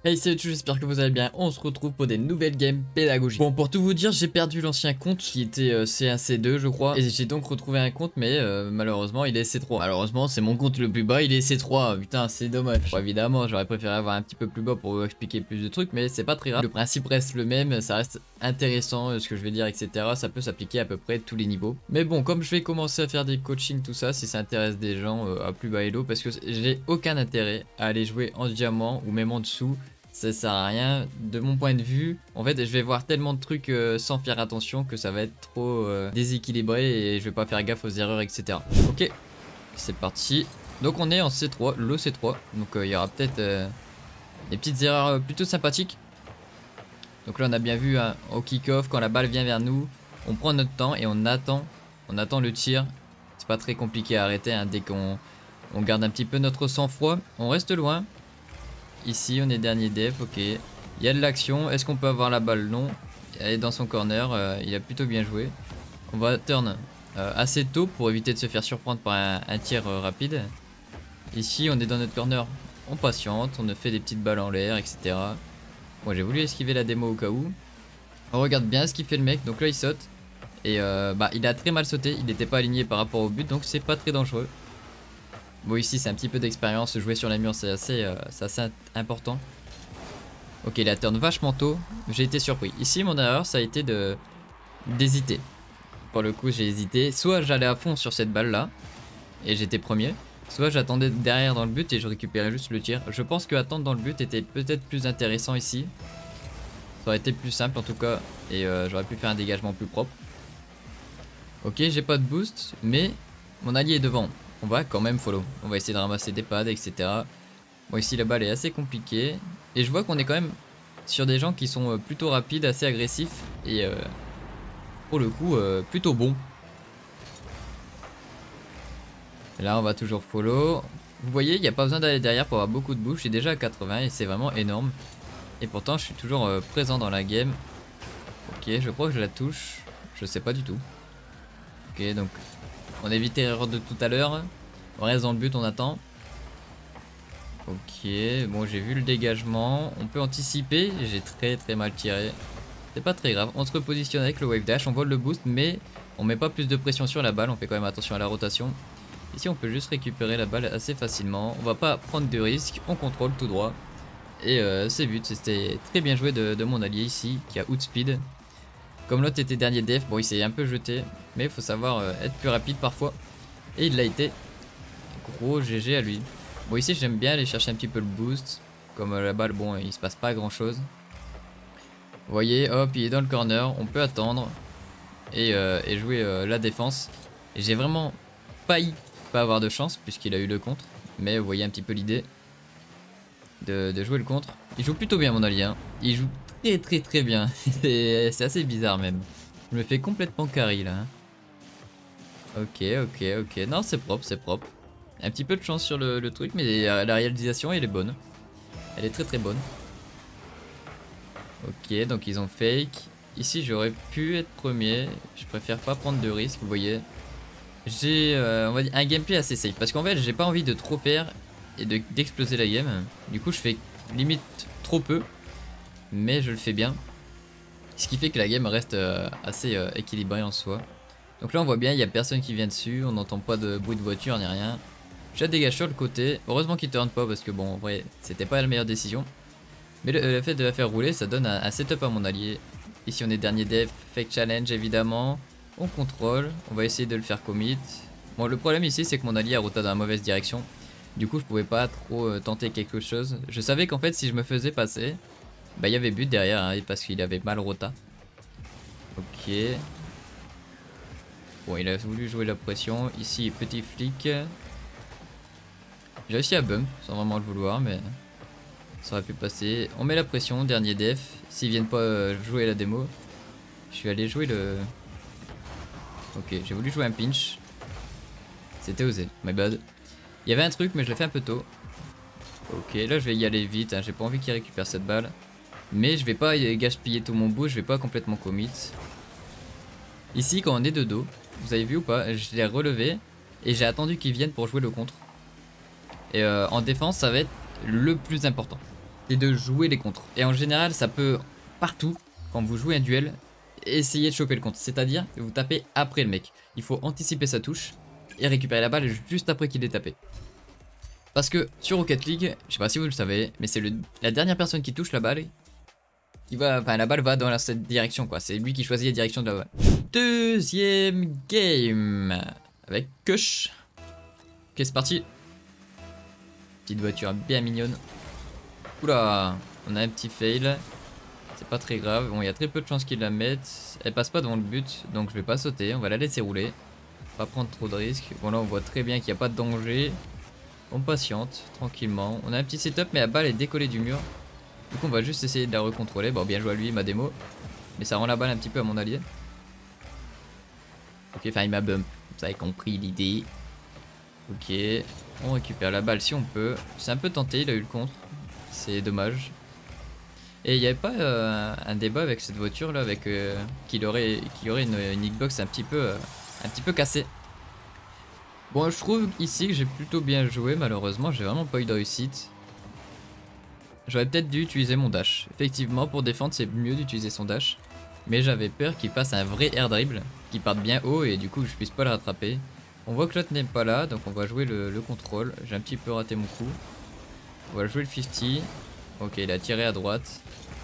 Hey salut, j'espère que vous allez bien, on se retrouve pour des nouvelles games pédagogiques. Bon, pour tout vous dire, j'ai perdu l'ancien compte qui était C1, C2 je crois. Et j'ai donc retrouvé un compte mais malheureusement il est C3. Malheureusement c'est mon compte le plus bas, il est C3, putain c'est dommage. Bon, évidemment j'aurais préféré avoir un petit peu plus bas pour vous expliquer plus de trucs, mais c'est pas très grave. Le principe reste le même, ça reste intéressant ce que je vais dire, etc. Ça peut s'appliquer à peu près tous les niveaux. Mais bon, comme je vais commencer à faire des coachings tout ça, si ça intéresse des gens à plus bas elo, parce que j'ai aucun intérêt à aller jouer en diamant ou même en dessous. Ça sert à rien de mon point de vue. En fait je vais voir tellement de trucs sans faire attention que ça va être trop déséquilibré et je vais pas faire gaffe aux erreurs, etc. Ok, c'est parti. Donc on est en C3, le C3. Donc il y aura peut-être des petites erreurs plutôt sympathiques. Donc là on a bien vu hein, au kick-off, quand la balle vient vers nous, on prend notre temps et on attend le tir. C'est pas très compliqué à arrêter hein, dès qu'on garde un petit peu notre sang-froid. On reste loin. Ici on est dernier def, ok. Il y a de l'action, est-ce qu'on peut avoir la balle? Non. Elle est dans son corner, il a plutôt bien joué. On va turn assez tôt pour éviter de se faire surprendre par un tir rapide. Ici on est dans notre corner, on patiente, on fait des petites balles en l'air, etc. Moi j'ai voulu esquiver la démo au cas où. On regarde bien ce qu'il fait le mec, donc là il saute. Et bah il a très mal sauté, il n'était pas aligné par rapport au but, donc c'est pas très dangereux. Bon ici c'est un petit peu d'expérience, jouer sur les murs c'est assez important. Ok, la turn vachement tôt, j'ai été surpris. Ici mon erreur ça a été d'hésiter. Pour le coup j'ai hésité, soit j'allais à fond sur cette balle là, et j'étais premier, soit j'attendais derrière dans le but et je récupérais juste le tir. Je pense que attendre dans le but était peut-être plus intéressant ici. Ça aurait été plus simple en tout cas, et j'aurais pu faire un dégagement plus propre. Ok, j'ai pas de boost, mais mon allié est devant. On va quand même follow. On va essayer de ramasser des pads, etc. Bon, ici la balle est assez compliquée. Et je vois qu'on est quand même sur des gens qui sont plutôt rapides, assez agressifs. Et pour le coup, plutôt bons. Là, on va toujours follow. Vous voyez, il n'y a pas besoin d'aller derrière pour avoir beaucoup de bouches. Je suis déjà à 80 et c'est vraiment énorme. Et pourtant, je suis toujours présent dans la game. Ok, je crois que je la touche. Je sais pas du tout. Ok, donc on évite l'erreur de tout à l'heure. On reste dans le but, on attend. Ok, bon j'ai vu le dégagement. On peut anticiper. J'ai très mal tiré. C'est pas très grave. On se repositionne avec le wave dash. On vole le boost, mais on met pas plus de pression sur la balle. On fait quand même attention à la rotation. Ici on peut juste récupérer la balle assez facilement. On va pas prendre de risques. On contrôle tout droit. Et c'est but. C'était très bien joué de mon allié ici, qui a outspeed. Comme l'autre était dernier def, bon il s'est un peu jeté, mais il faut savoir être plus rapide parfois. Et il l'a été. Gros GG à lui. Bon ici j'aime bien aller chercher un petit peu le boost. Comme la balle, bon il se passe pas grand chose. Vous voyez, hop il est dans le corner, on peut attendre. Et jouer la défense. Et j'ai vraiment failli pas avoir de chance puisqu'il a eu le contre. Mais vous voyez un petit peu l'idée de jouer le contre. Il joue plutôt bien mon allié hein. Il joue très bien. C'est assez bizarre même. Je me fais complètement carry là. Ok. Non c'est propre, c'est propre. Un petit peu de chance sur le truc, mais la réalisation elle est bonne. Elle est très bonne. Ok, donc ils ont fake. Ici j'aurais pu être premier. Je préfère pas prendre de risques, vous voyez. J'ai on va dire un gameplay assez safe. Parce qu'en fait j'ai pas envie de trop faire et d'exploser la game. Du coup je fais limite trop peu. Mais je le fais bien. Ce qui fait que la game reste assez équilibrée en soi. Donc là on voit bien il n'y a personne qui vient dessus. On n'entend pas de bruit de voiture ni rien. Je dégage sur le côté. Heureusement qu'il turn pas parce que bon en vrai c'était pas la meilleure décision. Mais le fait de la faire rouler ça donne un setup à mon allié. Ici on est dernier def. Fake challenge évidemment. On contrôle. On va essayer de le faire commit. Bon le problème ici c'est que mon allié a roté dans la mauvaise direction. Du coup je pouvais pas trop tenter quelque chose. Je savais qu'en fait si je me faisais passer, bah il y avait but derrière hein, parce qu'il avait mal rota. Ok. Bon il a voulu jouer la pression. Ici petit flic. J'ai réussi à bump sans vraiment le vouloir mais ça aurait pu passer. On met la pression, dernier def. S'ils viennent pas jouer la démo. Je suis allé jouer le... Ok j'ai voulu jouer un pinch. C'était osé, my bad. Il y avait un truc mais je l'ai fait un peu tôt. Ok là je vais y aller vite hein. J'ai pas envie qu'il récupère cette balle. Mais je vais pas gaspiller tout mon boost, je vais pas complètement commit. Ici quand on est de dos, vous avez vu ou pas, je l'ai relevé et j'ai attendu qu'ils viennent pour jouer le contre. Et en défense ça va être le plus important. c'est de jouer les contres. Et en général, ça peut partout, quand vous jouez un duel, essayer de choper le contre. C'est-à-dire, vous tapez après le mec. Il faut anticiper sa touche et récupérer la balle juste après qu'il ait tapé. Parce que sur Rocket League, je sais pas si vous le savez, mais c'est la dernière personne qui touche la balle qui va, enfin la balle va dans cette direction quoi. C'est lui qui choisit la direction de la balle. Deuxième game avec Kush. Ok, c'est parti. Petite voiture bien mignonne. Oula, on a un petit fail. C'est pas très grave. Bon, il y a très peu de chances qu'ils la mettent. Elle passe pas devant le but, donc je vais pas sauter. On va la laisser rouler. Pas prendre trop de risques. Bon, là, on voit très bien qu'il n'y a pas de danger. On patiente tranquillement. On a un petit setup, mais la balle est décollée du mur. Du coup, on va juste essayer de la recontrôler. Bon, bien joué à lui, il m'a démo. Mais ça rend la balle un petit peu à mon allié. Ok, enfin, il m'a bump. Vous avez compris l'idée. Ok, on récupère la balle si on peut. C'est un peu tenté, il a eu le contre. C'est dommage. Et il n'y avait pas un débat avec cette voiture là, avec qu'il aurait une hitbox un petit peu cassée. Bon, je trouve ici que j'ai plutôt bien joué. Malheureusement, j'ai vraiment pas eu de réussite. J'aurais peut-être dû utiliser mon dash. Effectivement, pour défendre, c'est mieux d'utiliser son dash. Mais j'avais peur qu'il passe un vrai air dribble, qu'il parte bien haut et du coup, je puisse pas le rattraper. On voit que l'autre n'est pas là, donc on va jouer le contrôle. J'ai un petit peu raté mon coup. On va jouer le 50. Ok, il a tiré à droite.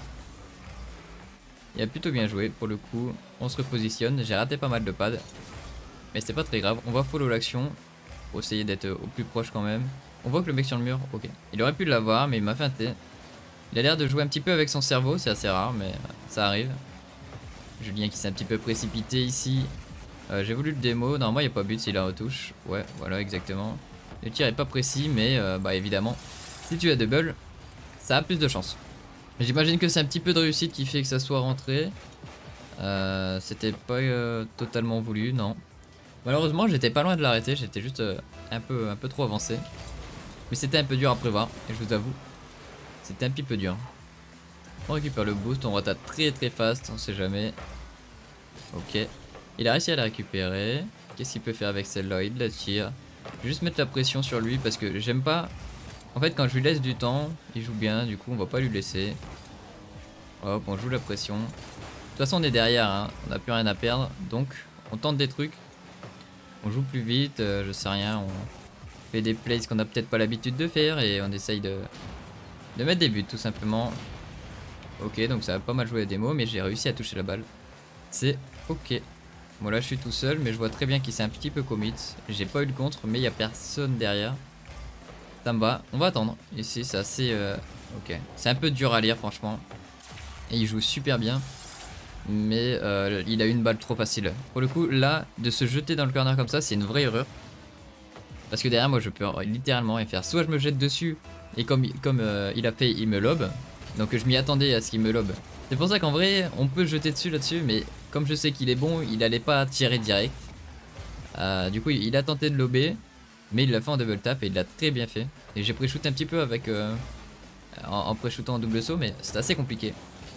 Il a plutôt bien joué pour le coup. On se repositionne. J'ai raté pas mal de pads. Mais c'est pas très grave. On va follow l'action. Pour essayer d'être au plus proche quand même. On voit que le mec sur le mur, ok. Il aurait pu l'avoir, mais il m'a feinté. Il a l'air de jouer un petit peu avec son cerveau. C'est assez rare, mais ça arrive. Julien qui s'est un petit peu précipité ici. J'ai voulu le démo. Normalement, il n'y a pas but s'il la retouche. Ouais, voilà, exactement. Le tir est pas précis, mais bah évidemment, si tu as double, ça a plus de chance. J'imagine que c'est un petit peu de réussite qui fait que ça soit rentré. C'était pas totalement voulu, non. Malheureusement, j'étais pas loin de l'arrêter. J'étais juste un peu trop avancé. Mais c'était un peu dur à prévoir, et je vous avoue, c'était un petit peu dur. On récupère le boost, on retape très fast, on sait jamais. Ok. Il a réussi à la récupérer. Qu'est-ce qu'il peut faire avec celle-là? Il la tire. Je vais juste mettre la pression sur lui parce que j'aime pas. En fait, quand je lui laisse du temps, il joue bien. Du coup, on va pas lui laisser. Hop, on joue la pression. De toute façon, on est derrière. Hein. On n'a plus rien à perdre. Donc, on tente des trucs. On joue plus vite. Je sais rien. On fait des plays qu'on n'a peut-être pas l'habitude de faire. Et on essaye de mettre des buts, tout simplement. Ok, donc ça a pas mal joué la démo. Mais j'ai réussi à toucher la balle. C'est ok. Bon là je suis tout seul mais je vois très bien qu'il s'est un petit peu commit. J'ai pas eu le contre mais il n'y a personne derrière. Ça me va, on va attendre. Ici c'est assez... ok. C'est un peu dur à lire franchement. Et il joue super bien. Mais il a eu une balle trop facile. Pour le coup là, de se jeter dans le corner comme ça c'est une vraie erreur. Parce que derrière moi je peux littéralement faire soit je me jette dessus et comme il a fait il me lobe. Donc je m'y attendais à ce qu'il me lobe. C'est pour ça qu'en vrai on peut jeter dessus là-dessus mais comme je sais qu'il est bon il allait pas tirer direct. Du coup il a tenté de lober mais il l'a fait en double tap et il l'a très bien fait. Et j'ai pré-shoot un petit peu avec en pré-shootant en double saut mais c'est assez compliqué.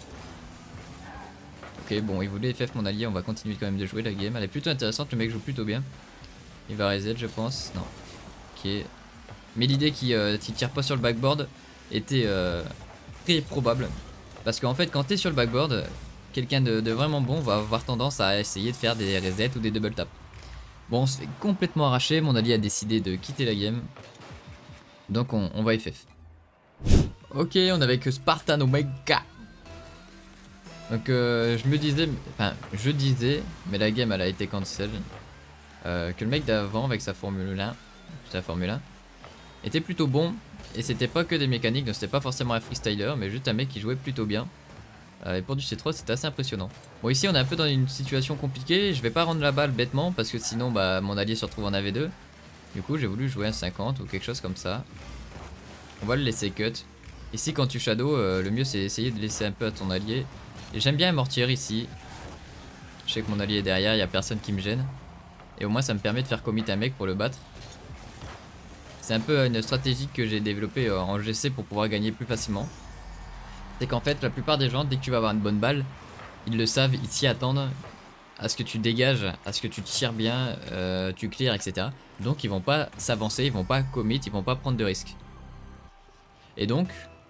Ok bon il voulait FF mon allié, on va continuer quand même de jouer la game. Elle est plutôt intéressante, le mec joue plutôt bien. Il va reset je pense, non. Ok. Mais l'idée qu'il tire pas sur le backboard était très probable. Parce qu'en fait quand t'es sur le backboard, quelqu'un de vraiment bon va avoir tendance à essayer de faire des resets ou des double taps. Bon on se fait complètement arracher, mon allié a décidé de quitter la game. Donc on va FF. Ok on est avec Spartan Omega. Donc je me disais, enfin je disais, mais la game elle a été cancel. Que le mec d'avant avec sa Formule 1, était plutôt bon. Et c'était pas que des mécaniques, donc c'était pas forcément un freestyler, mais juste un mec qui jouait plutôt bien. Et pour du C3 c'était assez impressionnant. Bon ici on est un peu dans une situation compliquée. Je vais pas rendre la balle bêtement parce que sinon bah mon allié se retrouve en AV2. Du coup j'ai voulu jouer un 50 ou quelque chose comme ça. On va le laisser cut. Ici quand tu shadow le mieux c'est essayer de laisser un peu à ton allié. Et j'aime bien amortir ici. Je sais que mon allié est derrière, il y a personne qui me gêne. Et au moins ça me permet de faire commit un mec pour le battre. C'est un peu une stratégie que j'ai développée en GC pour pouvoir gagner plus facilement. C'est qu'en fait la plupart des gens dès que tu vas avoir une bonne balle, ils le savent, ils s'y attendent à ce que tu dégages, à ce que tu tires bien, tu clears etc. Donc ils vont pas s'avancer, ils vont pas commit, ils vont pas prendre de risques. Et donc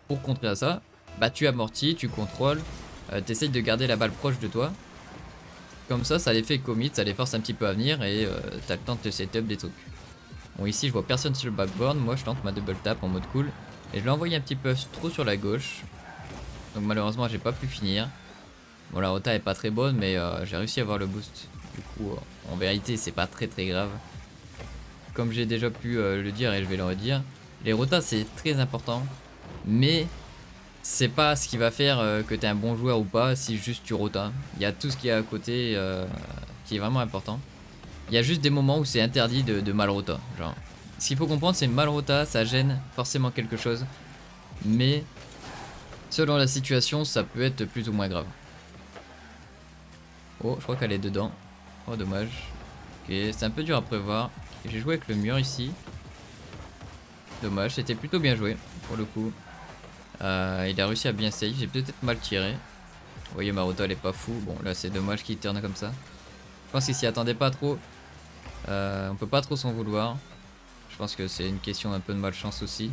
pour contrer à ça, bah tu amortis, tu contrôles, t'essayes de garder la balle proche de toi. Comme ça les fait commit, ça les force un petit peu à venir et t'as le temps de te setup des trucs. Bon ici je vois personne sur le backboard, moi je tente ma double tap en mode cool. Et je l'ai envoyé un petit peu trop sur la gauche. Donc malheureusement j'ai pas pu finir. Bon la rota est pas très bonne mais j'ai réussi à avoir le boost. Du coup en vérité c'est pas très grave. Comme j'ai déjà pu le dire et je vais le redire, les rotas c'est très important. Mais c'est pas ce qui va faire que t'es un bon joueur ou pas si juste tu rotas. Il y a tout ce qui est à côté qui est vraiment important. Il y a juste des moments où c'est interdit de mal rota. Genre, ce qu'il faut comprendre c'est mal rota, ça gêne forcément quelque chose. Mais selon la situation ça peut être plus ou moins grave. Oh je crois qu'elle est dedans. Oh dommage. Ok c'est un peu dur à prévoir. J'ai joué avec le mur ici. Dommage c'était plutôt bien joué pour le coup. Il a réussi à bien save, j'ai peut-être mal tiré. Vous voyez ma rota elle est pas fou. Bon là c'est dommage qu'il tourne comme ça. Je pense qu'il s'y attendait pas trop. On peut pas trop s'en vouloir. Je pense que c'est une question un peu de malchance aussi.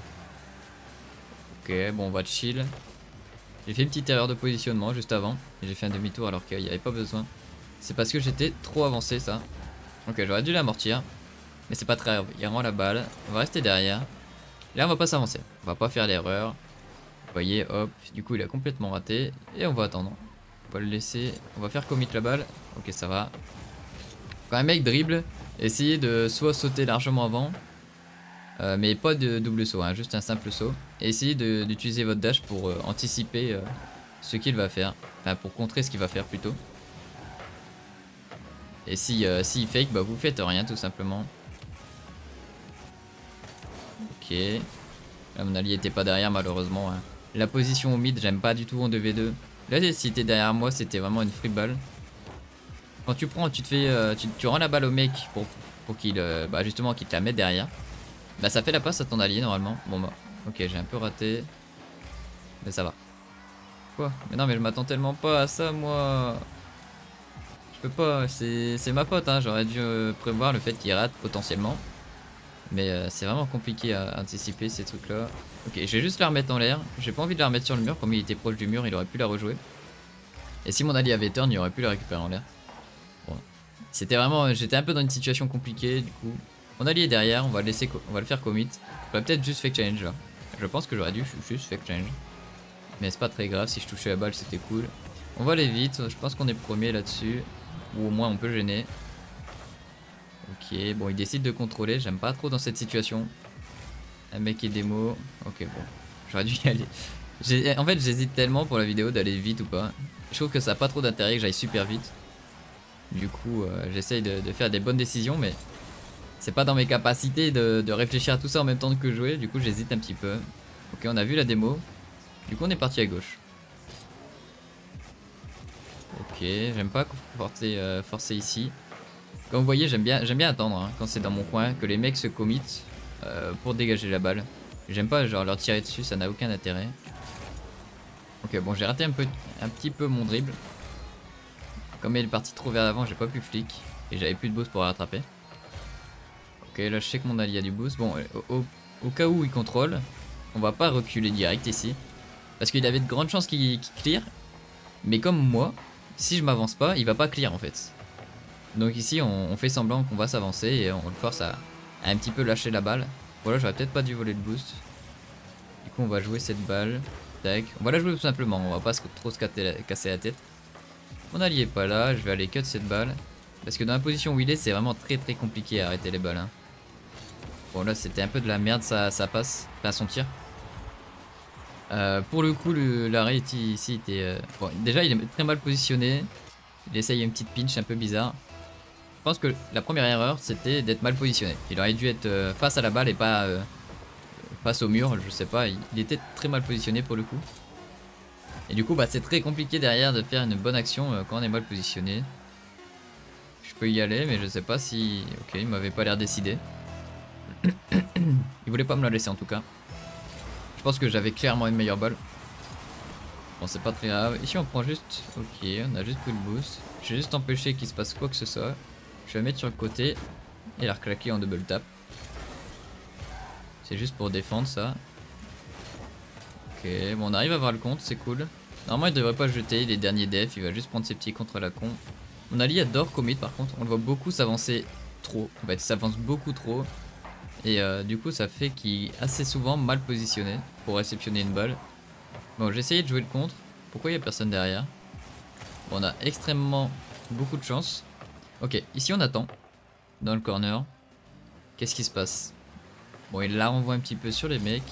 Ok bon on va chill. J'ai fait une petite erreur de positionnement juste avant. Et j'ai fait un demi-tour alors qu'il n'y avait pas besoin. C'est parce que j'étais trop avancé ça. Ok j'aurais dû l'amortir. Mais c'est pas très grave, il rend la balle. On va rester derrière. Là on va pas s'avancer. On va pas faire l'erreur. Vous voyez, hop, du coup il a complètement raté. Et on va attendre. On va le laisser. On va faire commit la balle. Ok, ça va. Quand un mec dribble, essayez de soit sauter largement avant. Mais pas de double saut, hein, juste un simple saut. Et essayez d'utiliser votre dash pour anticiper ce qu'il va faire. Enfin, pour contrer ce qu'il va faire plutôt. Et si fake, bah vous faites rien tout simplement. Ok. Là mon allié était pas derrière malheureusement. Hein. La position au mid j'aime pas du tout en 2v2. Là si t'es derrière moi c'était vraiment une free balle. Quand tu prends, tu te fais, tu rends la balle au mec pour qu'il bah justement qu'il te la mette derrière. Bah ça fait la passe à ton allié normalement. Bon bah ok j'ai un peu raté. Mais ça va. Quoi? Mais non mais je m'attends tellement pas à ça moi. Je peux pas, c'est ma faute hein. J'aurais dû prévoir le fait qu'il rate potentiellement. Mais c'est vraiment compliqué à anticiper ces trucs là. Ok je vais juste la remettre en l'air. J'ai pas envie de la remettre sur le mur. Comme il était proche du mur il aurait pu la rejouer. Et si mon allié avait turn il aurait pu la récupérer en l'air. Bon. C'était vraiment, j'étais un peu dans une situation compliquée du coup. Mon allié est derrière, on va le faire commit. J'aurais peut-être juste fake change là. Je pense que j'aurais dû juste fake change. Mais c'est pas très grave, si je touchais la balle c'était cool. On va aller vite, je pense qu'on est premier là-dessus. Ou au moins on peut gêner. Ok, bon il décide de contrôler, j'aime pas trop dans cette situation. Un mec qui est démo. Ok bon, j'aurais dû y aller. En fait j'hésite tellement pour la vidéo d'aller vite ou pas. Je trouve que ça a pas trop d'intérêt que j'aille super vite. Du coup j'essaye de faire des bonnes décisions mais c'est pas dans mes capacités de réfléchir à tout ça en même temps que jouer. Du coup j'hésite un petit peu. Ok on a vu la démo. Du coup on est parti à gauche. Ok j'aime pas forcer ici. Comme vous voyez j'aime bien attendre hein, quand c'est dans mon coin. Que les mecs se committent pour dégager la balle. J'aime pas genre leur tirer dessus, ça n'a aucun intérêt. Ok bon j'ai raté un petit peu mon dribble. Comme il est parti trop vers l'avant j'ai pas pu flic. Et j'avais plus de boost pour rattraper. Ok là je sais que mon allié a du boost. Bon au cas où il contrôle, on va pas reculer direct ici. Parce qu'il avait de grandes chances qu'il clear. Mais comme moi, si je m'avance pas, il va pas clear en fait. Donc ici on fait semblant qu'on va s'avancer et on le force à un petit peu lâcher la balle. Voilà j'aurais peut-être pas dû voler le boost. Du coup on va jouer cette balle. Tac. On va la jouer tout simplement, on va pas trop se casser la tête. Mon allié est pas là, je vais aller cut cette balle. Parce que dans la position où il est c'est vraiment très compliqué à arrêter les balles. Hein. Bon là c'était un peu de la merde ça passe, enfin son tir. Pour le coup l'arrêt ici était... Bon déjà il est très mal positionné. Il essaye une petite pinch un peu bizarre. Je pense que la première erreur c'était d'être mal positionné. Il aurait dû être face à la balle et pas face au mur, je sais pas. Il était très mal positionné pour le coup. Et du coup bah c'est très compliqué derrière de faire une bonne action quand on est mal positionné. Je peux y aller mais je sais pas si... Ok il m'avait pas l'air décidé. Il voulait pas me la laisser en tout cas. Je pense que j'avais clairement une meilleure balle. Bon c'est pas très grave. Ici on prend juste... Ok on a juste pris le boost. Je vais juste empêcher qu'il se passe quoi que ce soit. Je vais la mettre sur le côté. Et la reclaquer en double tap. C'est juste pour défendre ça. Ok, bon on arrive à voir le compte, c'est cool. Normalement il devrait pas jeter les derniers def, il va juste prendre ses petits contre la con. Mon allié adore commit par contre, on le voit beaucoup s'avancer trop. En fait il s'avance beaucoup trop. Et du coup ça fait qu'il est assez souvent mal positionné pour réceptionner une balle. Bon j'ai essayé de jouer le contre, pourquoi il n'y a personne derrière? Bon, on a extrêmement beaucoup de chance. Ok, ici on attend, dans le corner. Qu'est-ce qui se passe? Bon il la renvoie un petit peu sur les mecs.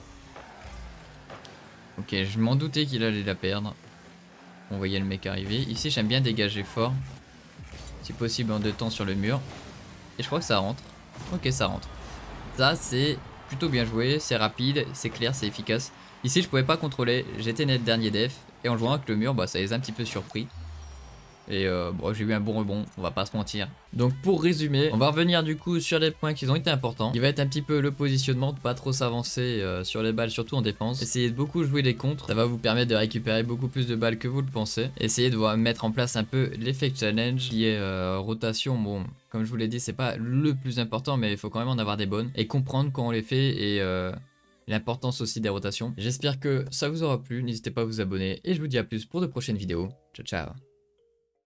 Ok, je m'en doutais qu'il allait la perdre. On voyait le mec arriver. Ici, j'aime bien dégager fort. Si possible en 2 temps sur le mur. Et je crois que ça rentre. Ok, ça rentre. Ça, c'est plutôt bien joué. C'est rapide, c'est clair, c'est efficace. Ici, je pouvais pas contrôler. J'étais net dernier def. Et en jouant avec le mur, bah, ça les a un petit peu surpris. Et bon, j'ai eu un bon rebond, on va pas se mentir. Donc pour résumer, on va revenir du coup sur les points qui ont été importants. Il va être un petit peu le positionnement, de pas trop s'avancer sur les balles, surtout en défense. Essayez de beaucoup jouer les contres, ça va vous permettre de récupérer beaucoup plus de balles que vous le pensez. Essayez de mettre en place un peu l'effet challenge qui est rotation. Bon, comme je vous l'ai dit, c'est pas le plus important, mais il faut quand même en avoir des bonnes. Et comprendre quand on les fait et l'importance aussi des rotations. J'espère que ça vous aura plu, n'hésitez pas à vous abonner. Et je vous dis à plus pour de prochaines vidéos. Ciao ciao.